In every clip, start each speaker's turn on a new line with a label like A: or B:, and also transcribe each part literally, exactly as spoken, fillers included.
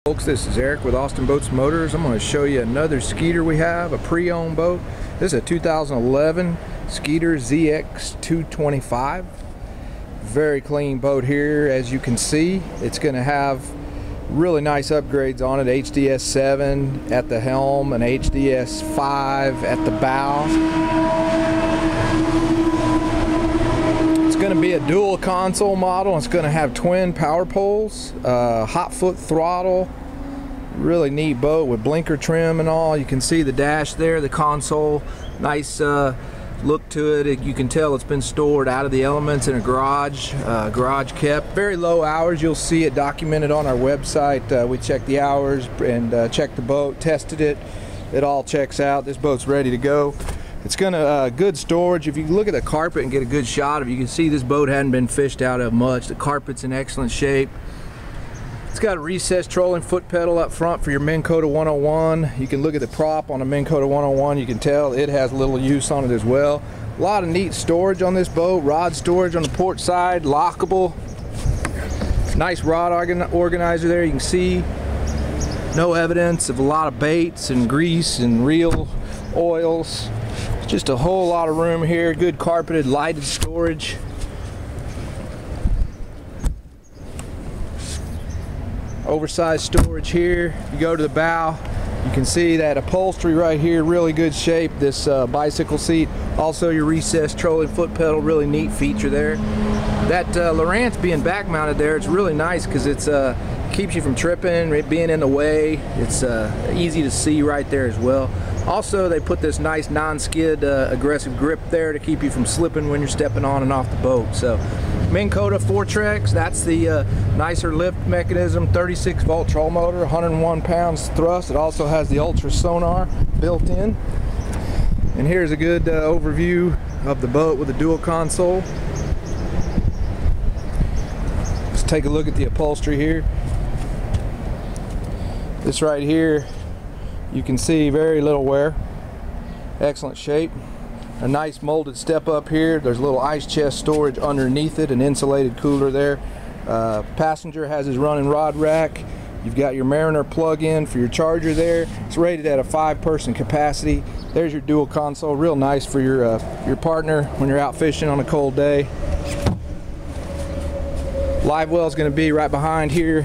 A: Folks, this is Eric with Austin Boats Motors. I'm going to show you another Skeeter we have, a pre-owned boat. This is a two thousand eleven Skeeter Z X two twenty-five. Very clean boat here, as you can see. It's going to have really nice upgrades on it. H D S seven at the helm and H D S five at the bow. It's going to be a dual console model. It's going to have twin power poles, uh, hot foot throttle. Really neat boat with blinker trim and all. You can see the dash there, the console, nice uh, look to it. You can tell it's been stored out of the elements in a garage, uh, garage kept. Very low hours. You'll see it documented on our website. Uh, we checked the hours and uh, checked the boat, tested it. It all checks out. This boat's ready to go. It's gonna uh, good storage. If you look at the carpet and get a good shot of it, you can see this boat hadn't been fished out of much. The carpet's in excellent shape. It's got a recessed trolling foot pedal up front for your Minn Kota one oh one. You can look at the prop on a Minn Kota one oh one. You can tell it has a little use on it as well. A lot of neat storage on this boat. Rod storage on the port side, lockable. Nice rod organ organizer there. You can see no evidence of a lot of baits and grease and reel oils. Just a whole lot of room here. Good carpeted, lighted storage. Oversized storage here. You go to the bow, you can see that upholstery right here, really good shape. This uh, bicycle seat, also your recessed trolling foot pedal, really neat feature there. That uh, Lowrance being back mounted there, it's really nice because it's uh, keeps you from tripping, it being in the way. It's uh, easy to see right there as well. Also, they put this nice non-skid uh, aggressive grip there to keep you from slipping when you're stepping on and off the boat. So, Minn Kota Fortrex, that's the uh, nicer lift mechanism, thirty-six volt troll motor, one hundred one pounds thrust. It also has the ultra sonar built in. And here's a good uh, overview of the boat with a dual console. Let's take a look at the upholstery here. This right here, you can see very little wear, excellent shape. A nice molded step up here. There's a little ice chest storage underneath it, an insulated cooler there. Uh, passenger has his running rod rack. You've got your Mariner plug-in for your charger there. It's rated at a five person capacity. There's your dual console, real nice for your uh, your partner when you're out fishing on a cold day. Live well is going to be right behind here.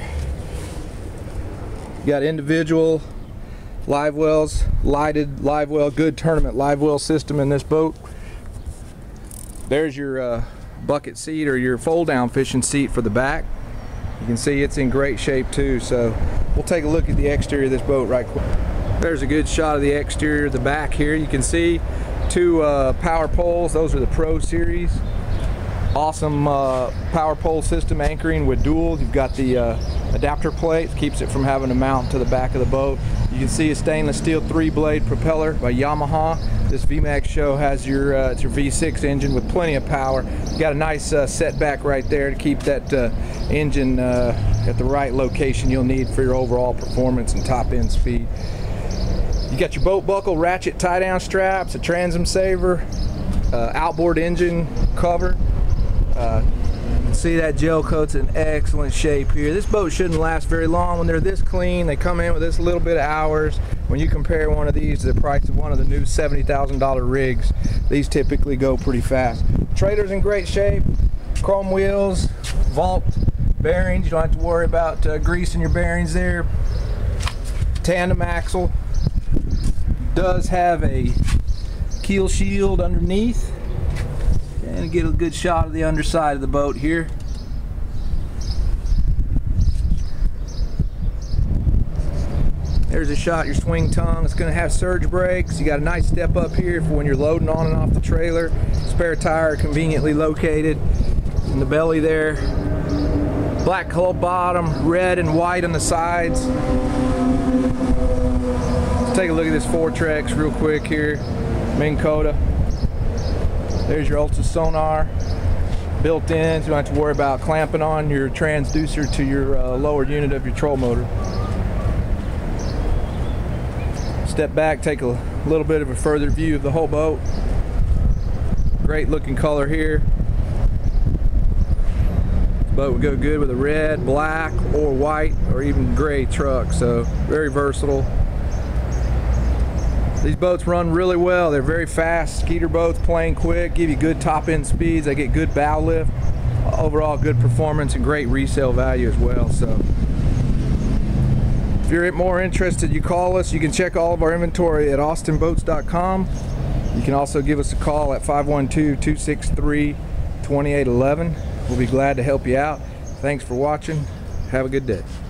A: You got individual live wells, lighted live well, good tournament live well system in this boat. There's your uh, bucket seat or your fold down fishing seat for the back. You can see it's in great shape too. So we'll take a look at the exterior of this boat right quick. There's a good shot of the exterior, the back here. You can see two uh, power poles. Those are the Pro Series. Awesome uh, power pole system anchoring with dual. You've got the uh, adapter plate, keeps it from having to mount to the back of the boat. You can see a stainless steel three blade propeller by Yamaha. This V MAX show has your uh, it's your V six engine with plenty of power. You got a nice uh, setback right there to keep that uh, engine uh, at the right location you'll need for your overall performance and top end speed. You got your boat buckle ratchet tie down straps, a transom saver, uh, outboard engine cover. Uh, see that gel coat's in excellent shape here. This boat shouldn't last very long when they're this clean. They come in with this little bit of hours. When you compare one of these to the price of one of the new seventy thousand dollar rigs, these typically go pretty fast. Trailer's in great shape. Chrome wheels, vault bearings. You don't have to worry about uh, greasing your bearings there. Tandem axle. Does have a keel shield underneath. And get a good shot of the underside of the boat here. There's a shot of your swing tongue. It's going to have surge brakes. You got a nice step up here for when you're loading on and off the trailer. Spare tire conveniently located in the belly there. Black hull bottom, red and white on the sides. Let's take a look at this Fortrex real quick here. Minn Kota. There's your ultra sonar built in, so you don't have to worry about clamping on your transducer to your uh, lower unit of your troll motor. Step back, take a little bit of a further view of the whole boat. Great looking color here. Boat would go good with a red, black, or white, or even gray truck, so very versatile. These boats run really well. They're very fast. Skeeter boats, playing quick, give you good top end speeds. They get good bow lift. Overall good performance and great resale value as well. So if you're more interested, you call us. You can check all of our inventory at austin boats dot com. You can also give us a call at five one two, two six three, two eight one one. We'll be glad to help you out. Thanks for watching. Have a good day.